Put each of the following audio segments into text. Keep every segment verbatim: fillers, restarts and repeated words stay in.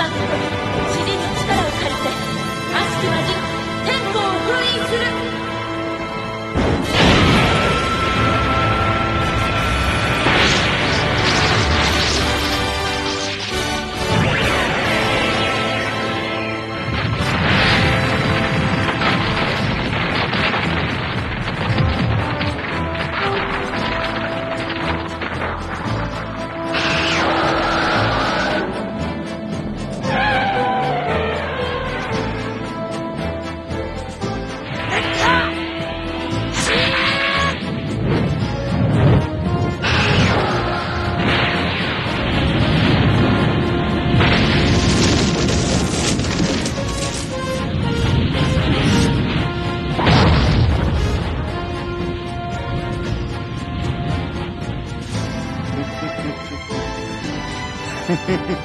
番ごとに自然の力を借りて悪しき魔人天候を封印する。 こんなこと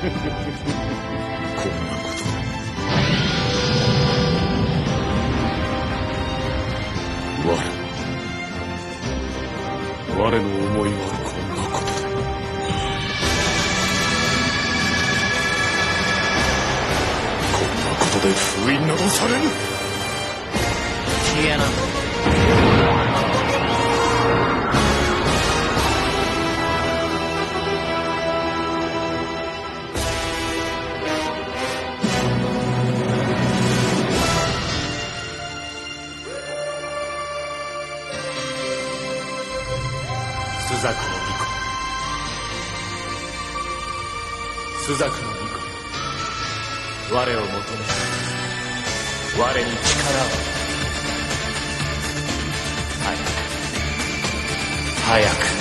我我の思いはこんなことだ。こんなことで封印などされぬ。 いやな朱雀の巫女、朱雀の巫女、我を求め、我に力を。早く早く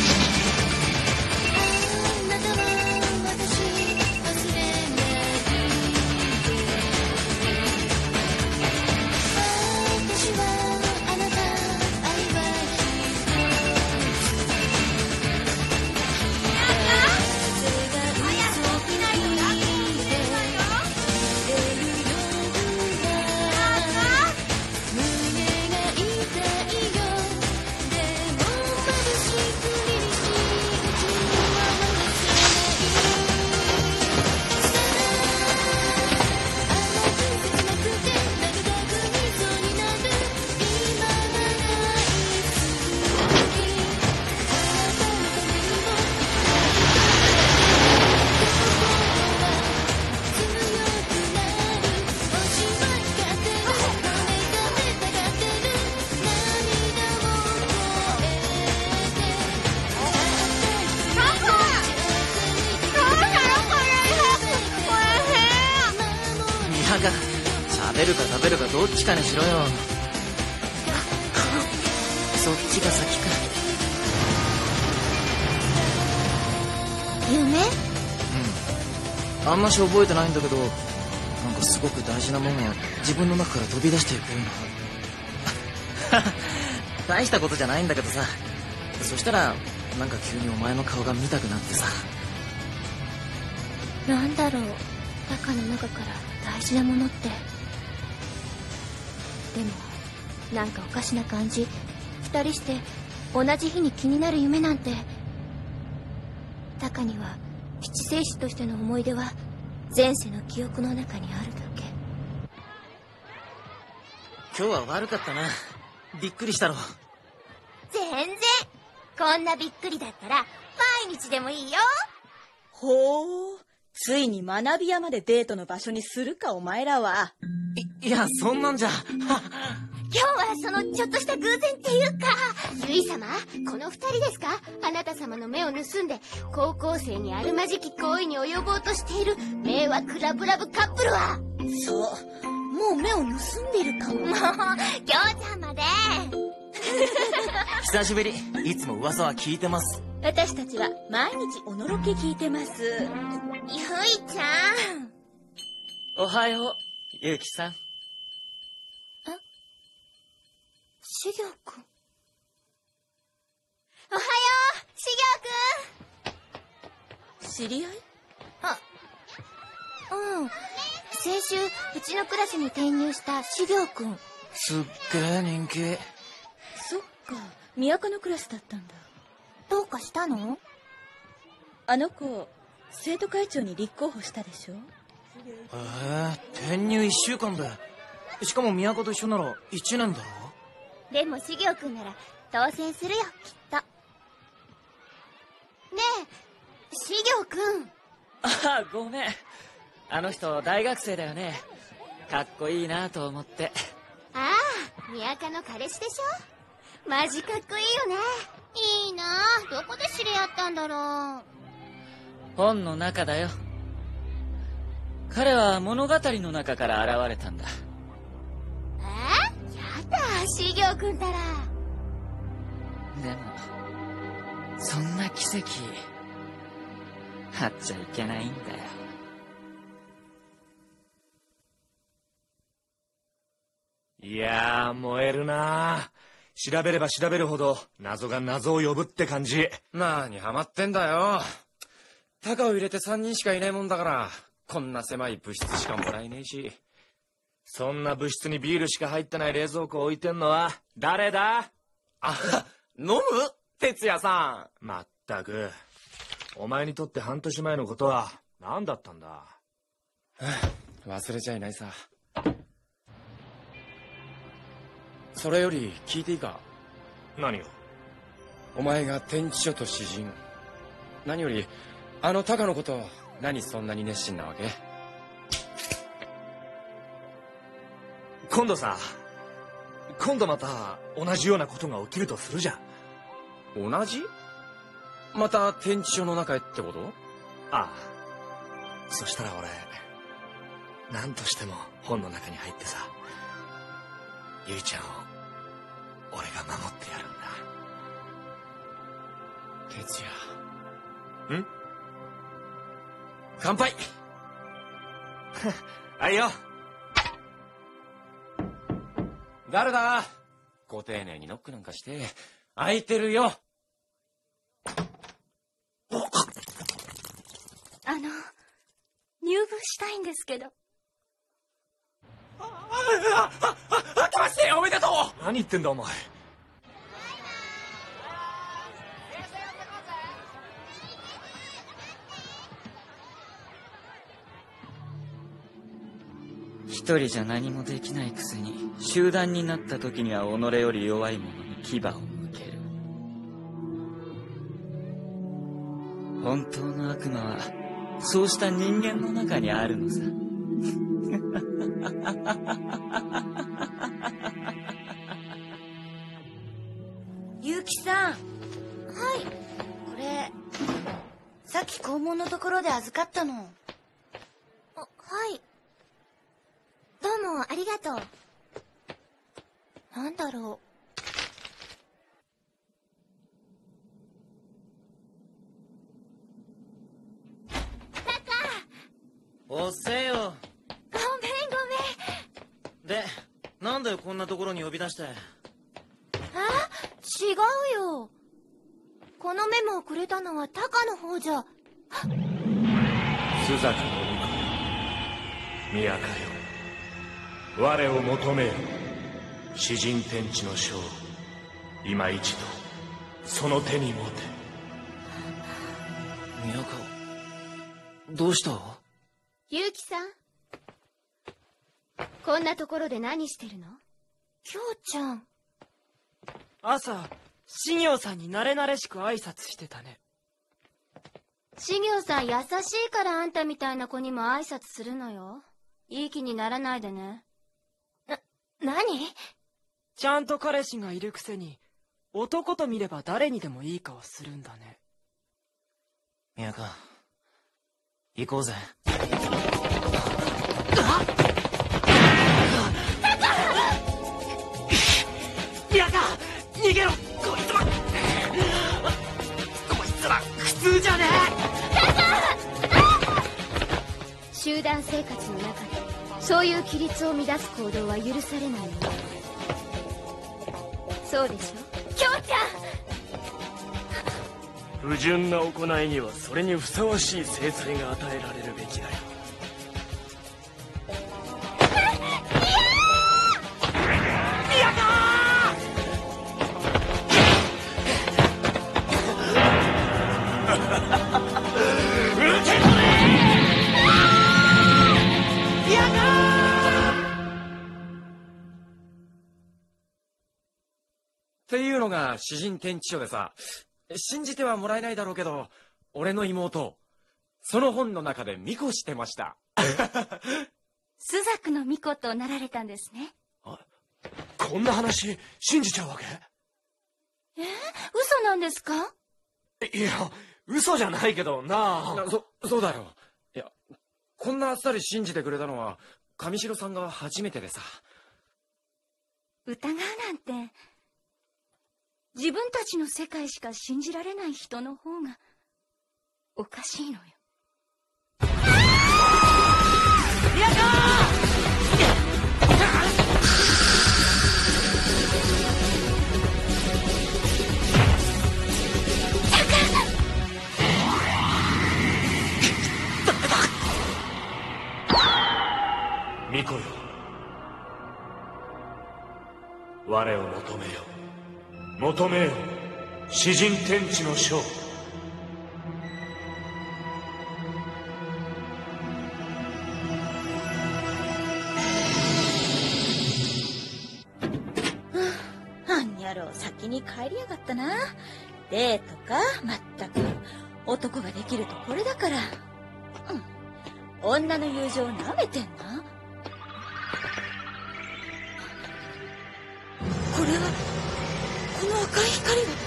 食べるか食べるかどっちかにしろよ。そっちが先か。 夢？ うん。あんまし覚えてないんだけど、なんかすごく大事なもんが自分の中から飛び出していくような。大したことじゃないんだけどさ。そしたらなんか急にお前の顔が見たくなってさ。 なんだろう、中の中から大事なものって。でもなんかおかしな感じ。二人して同じ日に気になる夢なんて。タカには七聖子としての思い出は前世の記憶の中にあるだけ。 今日は悪かったな。びっくりしたろ。 全然。こんなびっくりだったら毎日でもいいよ。 ほう、ついに学び屋までデートの場所にするかお前らは。 い, いやそんなんじゃ。 今日はそのちょっとした偶然っていうか、ゆい様、この二人ですか？あなた様の目を盗んで高校生にあるまじき行為に及ぼうとしている迷惑ラブラブカップルは。 そう、もう目を盗んでるかも。もう、 きょうちゃんまで。 久しぶり。いつも噂は聞いてます。 私たちは毎日おのろけ聞いてます。ゆいちゃん。 おはよう、ゆうきさん。 しぎょうくん。おはよう、しぎょうくん。 知り合い？ あ、うん。先週うちのクラスに転入したしぎょうくん。 すっげえ人気。 そっか、都のクラスだったんだ。 どうかしたの？ あの子生徒会長に立候補したでしょ。 え転入いっしゅうかんで、しかも都と一緒ならいちねんだろ。 でもしぎょうくんなら当選するよ、きっと。ねえしぎょうくん。 ああ、ごめん。あの人大学生だよね。かっこいいなと思って。 ああ、宮家の彼氏でしょ。マジかっこいいよね。いいなあ。どこで知り合ったんだろう。 本の中だよ。彼は物語の中から現れたんだ。 えー、やだ、しぎょうくんたら。 でもそんな奇跡あっちゃいけないんだよ。 いやー、燃えるな。調べれば調べるほど謎が謎を呼ぶって感じ。 なにハマってんだよ。タカを入れてさんにんしかいないもんだから、こんな狭い物質しかもらえねえし。 そんな物質にビールしか入ってない冷蔵庫を置いてんのは誰だ？ あ、飲む？哲也さん。 まったく、お前にとって半年前のことは何だったんだ？ 忘れちゃいないさ。それより聞いていいか？ 何を？ お前が天地書と詩人、何よりあのタカのこと何そんなに熱心なわけ？ 今度さ、今度また同じようなことが起きるとするじゃん。 同じ？また天地書の中へってこと？ ああ。そしたら俺何としても本の中に入ってさ、ゆいちゃんを俺が守ってやるんだ。 哲也。 ん？ 乾杯。 はいよ。 誰だ？ご丁寧にノックなんかして。開いてるよ。 あの、入部したいんですけど。 あ、あ、あ、あけましておめでとう。 何言ってんだお前。 一人じゃ何もできないくせに、集団になった時には己より弱い者に牙を向ける。本当の悪魔はそうした人間の中にあるのさ。 ゆうきさん。 はい。 これさっき校門のところで預かったの。 あ、はい。どうもありがとう。なんだろう。 おっせえよ。 ごめんごめん。 で、なんでこんなところに呼び出して。 あ、違うよ。このメモをくれたのはタカの方じゃ。 朱雀の巫女、宮家よ、我を求めよ。詩人天地の書を今一度その手に持て。 宮家、どうした？ ゆうきさん、こんなところで何してるの？きょうちゃん。 朝、しぎょうさんに慣れ慣れしく挨拶してたね。 しぎょうさん優しいからあんたみたいな子にも挨拶するのよ。いい気にならないでね。な、何？ ちゃんと彼氏がいるくせに、男と見れば誰にでもいい顔するんだね。 宮家、行こうぜ。 宮家、逃げろ！こいつらこいつら普通じゃねえ。集団生活の中でそういう規律を乱す行動は許されないの。そうでしょ、きょうちゃん。 不純な行いにはそれにふさわしい制裁が与えられるべきだよ。 うのが詩人天地書でさ、信じてはもらえないだろうけど、俺の妹、その本の中で巫女してました。 朱雀の巫女となられたんですね。 あ、こんな話信じちゃうわけ？ えー、嘘なんですか？ いや、嘘じゃないけどなあ。 そ、そうだよ。いや、こんなあっさり信じてくれたのは、上白さんが初めてでさ。 疑うなんて、自分たちの世界しか信じられない人の方が、おかしいのよ。 宮川！ 巫女よ、我を求めよ、求めよ、詩人天地の書。 あんにゃろう先に帰りやがったな。デートか、まったく男ができるとこれだから。うん、女の友情なめてんな。これはこの赤い光は。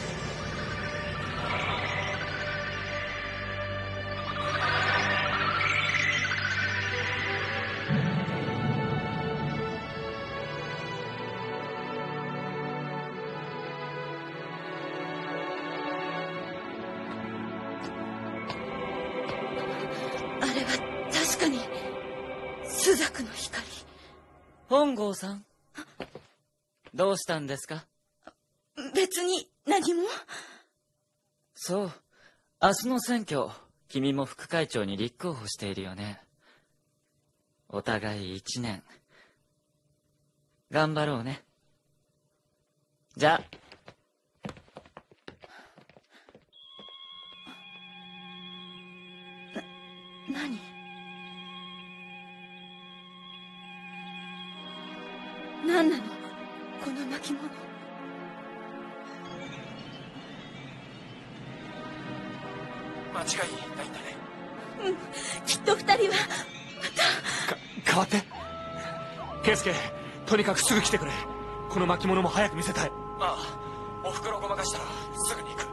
あれは確かに朱雀の光。 本郷さん、どうしたんですか？ 別に何も。 そう、明日の選挙、君も副会長に立候補しているよね。お互い一年頑張ろうね。じゃあ。 な、何？何なのこの巻物。 間違いないんだね。 うん、きっと二人はまか変わって。圭介、とにかくすぐ来てくれ。この巻物も早く見せたい。 ああ、おふくろごまかしたらすぐに行く。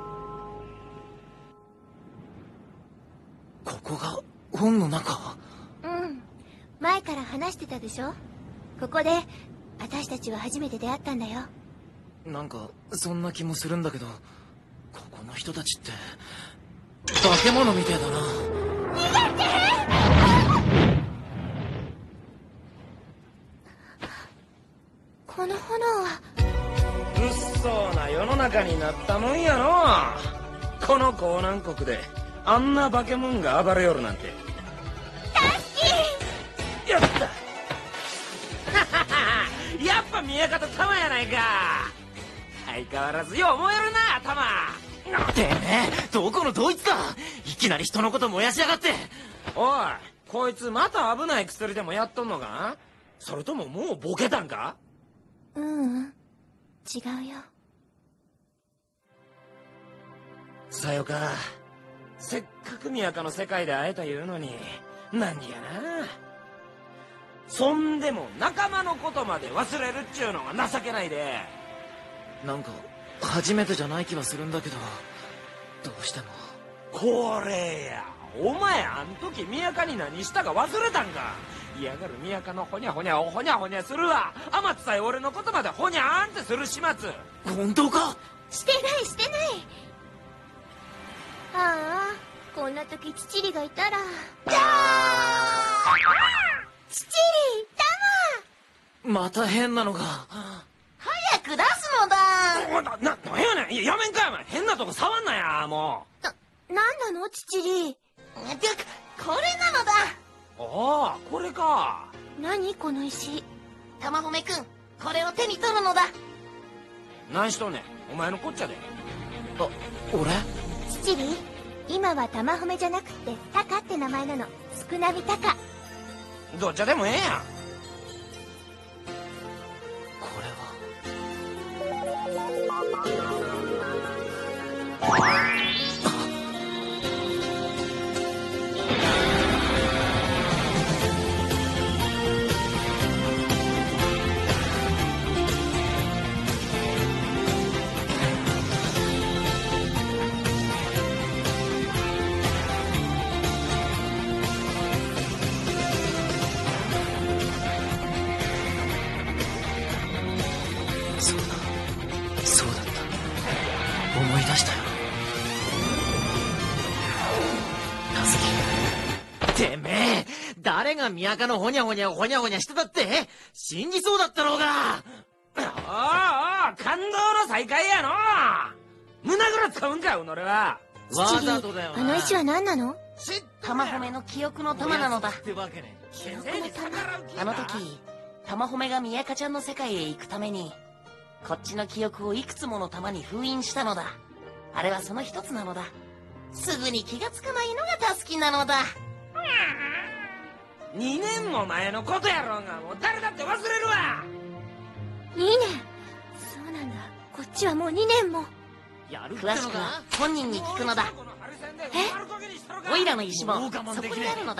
ここが本の中？ うん、前から話してたでしょ。ここで私たちは初めて出会ったんだよ。 なんかそんな気もするんだけど、ここの人たちって化け物みてえだな。 逃げて！この炎は。 物騒な世の中になったもんやの。この江南国であんな化け物が暴れよるなんて。やったやっぱ宮方玉やないか。相変わらずよう燃えるな玉。 てめえ、どこのどいつだ。いきなり人のこと燃やしやがって。 おい、こいつまた危ない薬でもやっとんのか？それとももうボケたんか？ ううん、違うよ。 さよか。せっかく宮家の世界で会えたいうのに何やな。そんでも仲間のことまで忘れるっちゅうのが情けないで。 なんか初めてじゃない気はするんだけど、どうしても。 これや、お前あん時宮家に何したか忘れたんか。嫌がる宮家のほにゃほにゃをほにゃほにゃするわ。天津さえ俺のことまでほにゃーんってする始末。 本当か？ してないしてない。ああ、こんな時チチリがいたら。チチリ、タマ！ また変なのが。 早く出すのだ。 な、な、なんやねん。やめんかよ、お前。変なとこ触んなや、もな、なんなのチチリ。てか、これなのだ。 う。ああ、これか。 何この石。玉褒めくん、これを手に取るのだ。 何しとんねん。お前のこっちゃで。 あ、俺？ チチリ、今は玉褒めじゃなくてタカって名前なの。少なみタカ。 どっちゃでもええやん。 これは。 したよ。なずき、てめえ誰が宮家のホニャホニャホニャホニャしてたって信じそうだったろうが。 おうおう、感動の再会やの。胸ぐらつかうんか、うのれは。 わざとだよな。 あの石は何なの？ 玉褒めの記憶の玉なのだ。 ってわけね。 記憶の玉。あの時玉褒めが宮香ちゃんの世界へ行くためにこっちの記憶をいくつもの玉に封印したのだ。あれはその一つなのだ。すぐに気がつかないのがタスキなのだ。 にねんも前のことやろうが、もう誰だって忘れるわ。 にねん。そうなんだ。こっちはもうにねんも。 やるって詳しくは本人に聞くのだ。 えオイラの石もそこにあるのだ。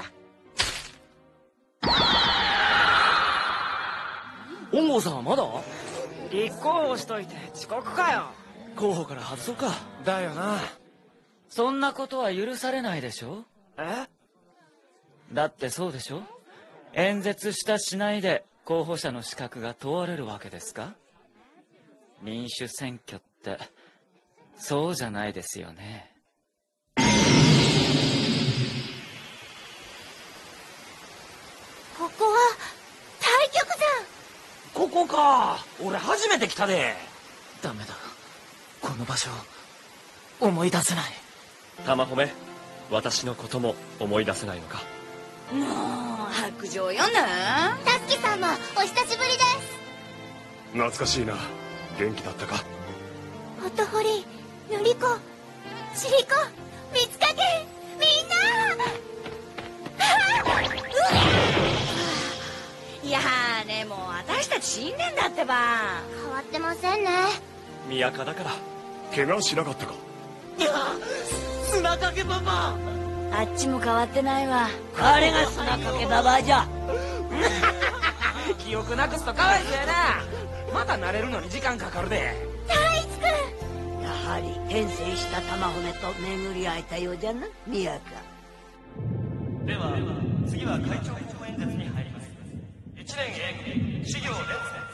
本郷さんはまだ？ 立候補しといて遅刻かよ。 候補から外そうか。 だよな。 そんなことは許されないでしょ。 え？ だってそうでしょ。演説したしないで候補者の資格が問われるわけですか。民主選挙ってそうじゃないですよね。 ここは太極山。 ここか。俺初めて来たで。 ダメだ、この場所思い出せない。 玉褒め、私のことも思い出せないのか。 もう白状よな。 タスキさんもお久しぶりです。 懐かしいな。元気だったか。 ホトホリ、ヌリコ、チリコ、ミツカケ、みんな。 いやーね、もう私たち死んでんだってば。 変わってませんね。 宮家だから。 怪我しなかったか。 いや、砂かけババあっちも変わってないわ。あれが砂かけババアじゃ。 記憶なくすとかわいそうやな。また慣れるのに時間かかるで。 太一くん。 やはり転生した玉褒めと巡り会えたようじゃな、宮香。 では次は会長講演説に入ります。一年 A 組資料連戦。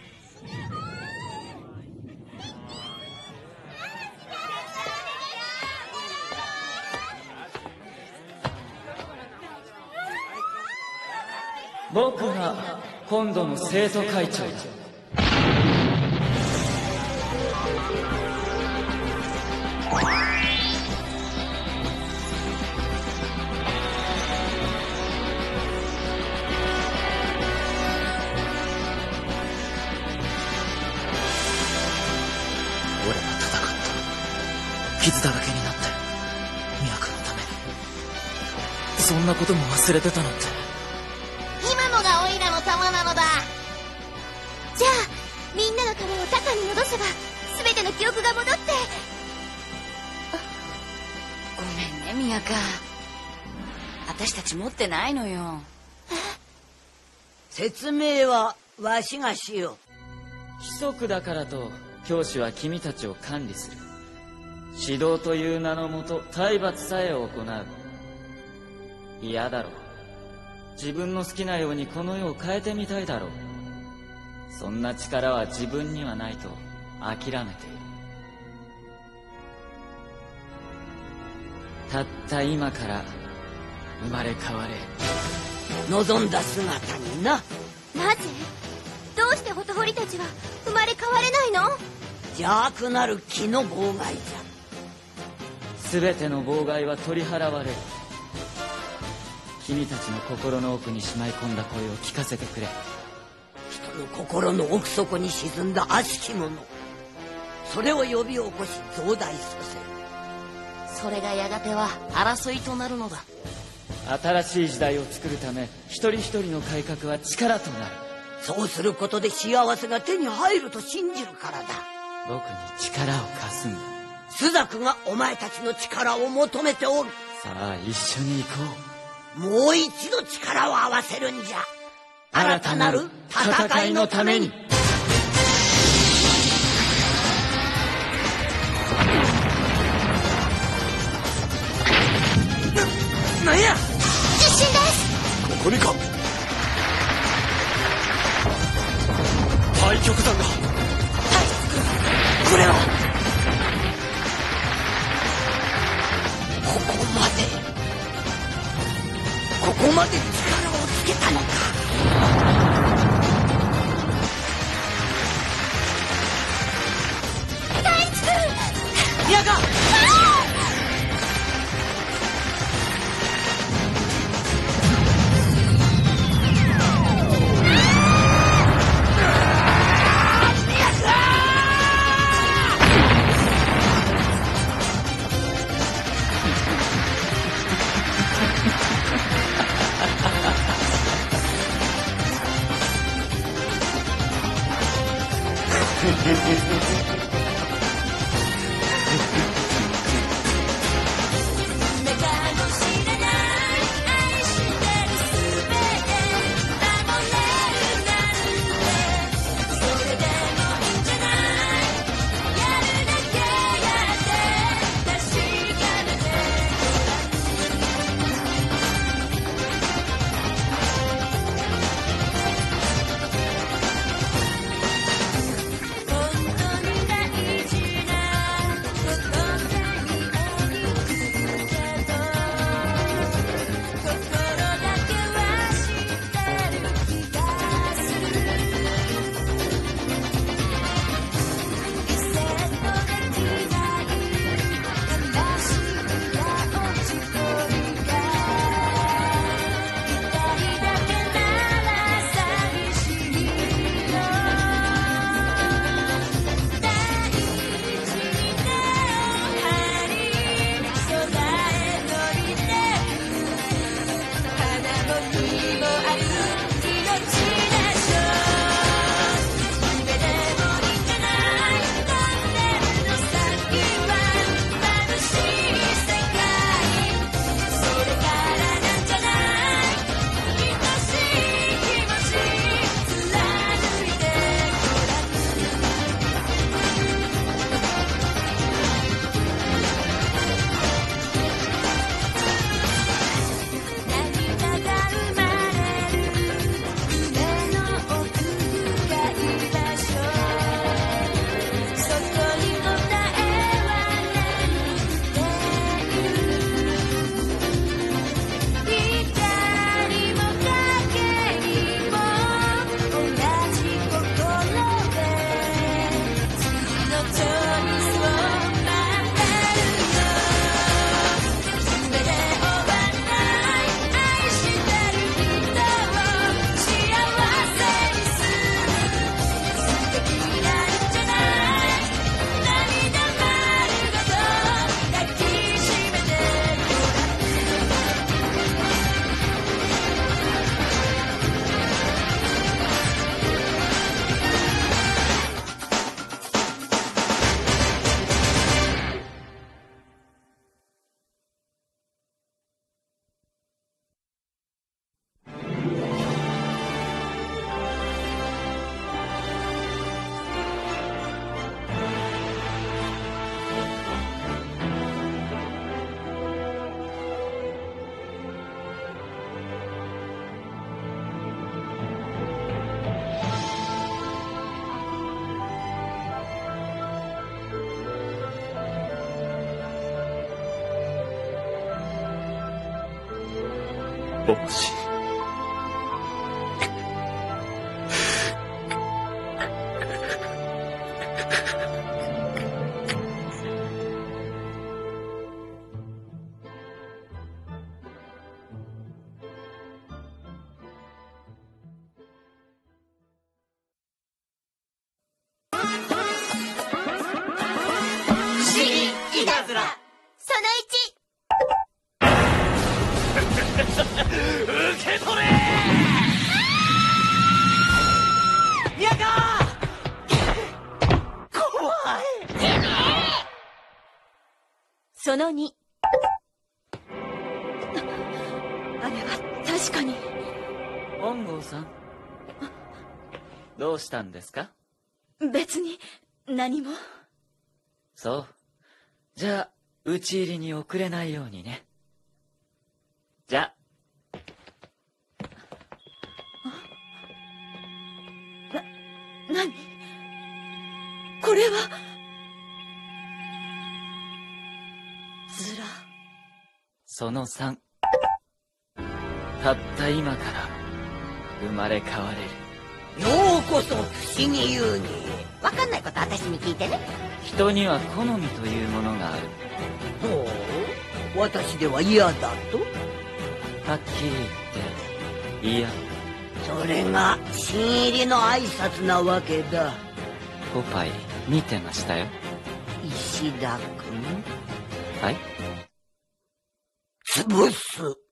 僕が今度の生徒会長だ。 俺は戦った。傷だらけになって宮家のために。そんなことも忘れてたなんて。 今のがオイラの玉なのだ。じゃあみんなの玉をタカに戻せば全ての記憶が戻って。 ごめんね、宮香。私たち持ってないのよ。 説明はわしがしよ規則だからと教師は君たちを管理する。指導という名のもと体罰さえ行う。嫌だろう。自分の好きなようにこの世を変えてみたいだろう。そんな力は自分にはないと諦めている。たった今から生まれ変われ。 う。望んだ姿にな。 なぜ？どうしてホトホリたちは生まれ変われないの？ 邪悪なる気の妨害じゃ。 全ての妨害は取り払われる。君たちの心の奥にしまい込んだ声を聞かせてくれ。 人の心の奥底に沈んだ悪しきもの、それを呼び起こし増大させる。それがやがては争いとなるのだ。 新しい時代を作るため一人一人の改革は力となる。 そうすることで幸せが手に入ると信じるからだ。 僕に力を貸すんだ。 朱雀がお前たちの力を求めておる。 さあ一緒に行こう。もう一度力を合わせるんじゃ。新たなる戦いのために。 な、なんや。 地震です。 ここにか。太極山だ。 これは。 まで力をつけたのか。 大地君、 宮川。 帽子。 いたずらそのいち。 受け取れ宮川。 怖い。 そのに。あれは確かに。 本郷さん、どうしたんですか？ 別に何も。 そう。じゃあ討ち入りに遅れないようにね。じゃあ。 な、何？これはズラ。 そのさん。 たった今から生まれ変われる。 ようこそ不思議遊に。 わかんないこと私に聞いてね。 人には好みというものがある。 ほう、私では嫌だと？ はっきり言って嫌。 それが新入りの挨拶なわけだ。 ポパイ見てましたよ。 石田君。 はい。 潰す。